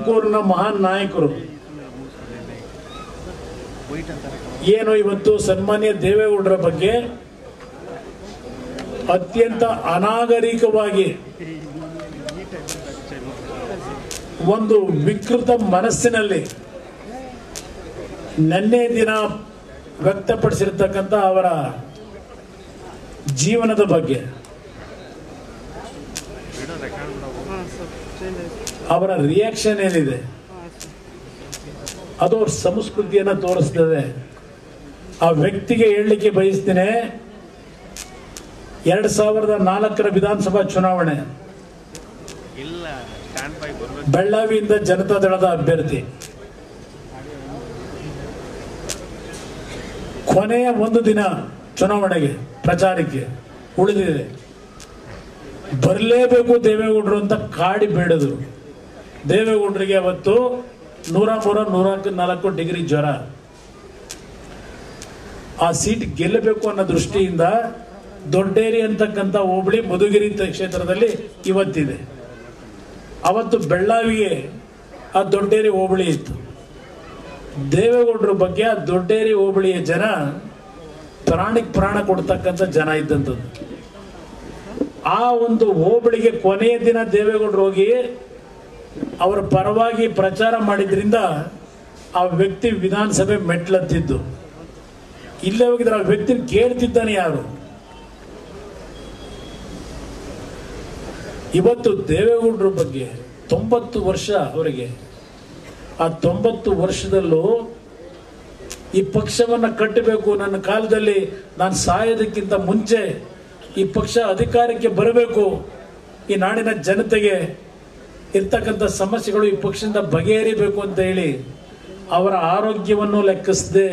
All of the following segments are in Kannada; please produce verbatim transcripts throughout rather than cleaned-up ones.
ತುಮಕೂರಿನ ಮಹಾನ್ ನಾಯಕರು ಏನು ಇವತ್ತು ಸನ್ಮಾನ್ಯ ದೇವೇಗೌಡರ ಬಗ್ಗೆ ಅತ್ಯಂತ ಅನಾಗರಿಕವಾಗಿ ಒಂದು ವಿಕೃತ ಮನಸ್ಸಿನಲ್ಲಿ ನಿನ್ನೆ ದಿನ ವ್ಯಕ್ತಪಡಿಸಿರ್ತಕ್ಕಂಥ ಅವರ ಜೀವನದ ಬಗ್ಗೆ ಅವರ ರಿಯಾಕ್ಷನ್ ಏನಿದೆ ಅದು ಅವ್ರ ಸಂಸ್ಕೃತಿಯನ್ನು ತೋರಿಸ್ತದೆ. ಆ ವ್ಯಕ್ತಿಗೆ ಹೇಳಲಿಕ್ಕೆ ಬಯಸ್ತೇನೆ, ಎರಡ್ ಸಾವಿರದ ನಾಲ್ಕರ ವಿಧಾನಸಭಾ ಚುನಾವಣೆ ಬೆಳ್ಳಾವಿಯಿಂದ ಜನತಾದಳದ ಅಭ್ಯರ್ಥಿ ಕೊನೆಯ ಒಂದು ದಿನ ಚುನಾವಣೆಗೆ ಪ್ರಚಾರಕ್ಕೆ ಉಳಿದಿದೆ. ಬರಲೇಬೇಕು ದೇವೇಗೌಡರು ಅಂತ ಕಾಡಿ ಬೇಡದ್ರು. ದೇವೇಗೌಡರಿಗೆ ಅವತ್ತು ನೂರ ಮೂರ ನೂರ ನಾಲ್ಕು ಡಿಗ್ರಿ ಜ್ವರ. ಆ ಸೀಟ್ ಗೆಲ್ಲಬೇಕು ಅನ್ನೋ ದೃಷ್ಟಿಯಿಂದ ದೊಡ್ಡೇರಿ ಅಂತಕ್ಕಂಥ ಹೋಬಳಿ ಮಧುಗಿರಿ ಕ್ಷೇತ್ರದಲ್ಲಿ ಇವತ್ತಿದೆ. ಅವತ್ತು ಬೆಳ್ಳಾವಿಗೆ ಆ ದೊಡ್ಡೇರಿ ಹೋಬಳಿ ಇತ್ತು. ದೇವೇಗೌಡರ ಬಗ್ಗೆ ಆ ದೊಡ್ಡೇರಿ ಹೋಬಳಿಯ ಜನ ಪ್ರಾಣಿಗೆ ಪ್ರಾಣ ಕೊಡ್ತಕ್ಕಂಥ ಜನ ಇದ್ದಂಥದ್ದು. ಆ ಒಂದು ಹೋಬಳಿಗೆ ಕೊನೆಯ ದಿನ ದೇವೇಗೌಡರು ಹೋಗಿ ಅವರ ಪರವಾಗಿ ಪ್ರಚಾರ ಮಾಡಿದ್ರಿಂದ ಆ ವ್ಯಕ್ತಿ ವಿಧಾನಸಭೆ ಮೆಟ್ಲತ್ತಿದ್ದು. ಇಲ್ಲೇ ಹೋಗಿದ್ರೆ ಆ ವ್ಯಕ್ತಿ ಕೇಳ್ತಿದ್ದಾನೆ ಯಾರು? ಇವತ್ತು ದೇವೇಗೌಡರ ಬಗ್ಗೆ ತೊಂಬತ್ತು ವರ್ಷ ಅವರಿಗೆ. ಆ ತೊಂಬತ್ತು ವರ್ಷದಲ್ಲೂ ಈ ಪಕ್ಷವನ್ನು ಕಟ್ಟಬೇಕು, ನನ್ನ ಕಾಲದಲ್ಲಿ ನಾನು ಸಾಯೋದಕ್ಕಿಂತ ಮುಂಚೆ ಈ ಪಕ್ಷ ಅಧಿಕಾರಕ್ಕೆ ಬರಬೇಕು, ಈ ನಾಡಿನ ಜನತೆಗೆ ಇರ್ತಕ್ಕಂಥ ಸಮಸ್ಯೆಗಳು ಈ ಪಕ್ಷದಿಂದ ಬಗೆಹರಿಬೇಕು ಅಂತ ಹೇಳಿ ಅವರ ಆರೋಗ್ಯವನ್ನು ಲೆಕ್ಕಿಸದೆ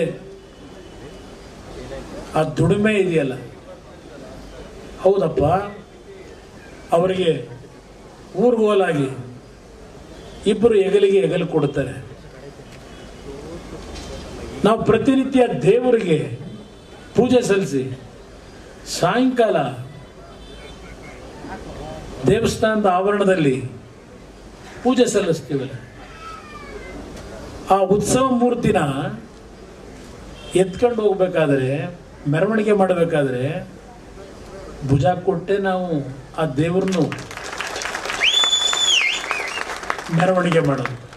ಆ ದುಡಿಮೆ ಇದೆಯಲ್ಲ, ಹೌದಪ್ಪ, ಅವರಿಗೆ ಊರ್ಗೋಲಾಗಿ ಇಬ್ಬರು ಹೆಗಲಿಗೆ ಹೆಗಲು ಕೊಡುತ್ತಾರೆ. ನಾವು ಪ್ರತಿನಿತ್ಯ ದೇವರಿಗೆ ಪೂಜೆ ಸಲ್ಲಿಸಿ ಸಾಯಂಕಾಲ ದೇವಸ್ಥಾನದ ಆವರಣದಲ್ಲಿ ಪೂಜೆ ಸಲ್ಲಿಸ್ತೀವಲ್ಲ, ಆ ಉತ್ಸವ ಮೂರ್ತಿನ ಎತ್ಕೊಂಡು ಹೋಗ್ಬೇಕಾದ್ರೆ, ಮೆರವಣಿಗೆ ಮಾಡಬೇಕಾದ್ರೆ ಭುಜ ಕೊಟ್ಟೆ ನಾವು ಆ ದೇವ್ರನ್ನು ಮೆರವಣಿಗೆ ಮಾಡೋದು.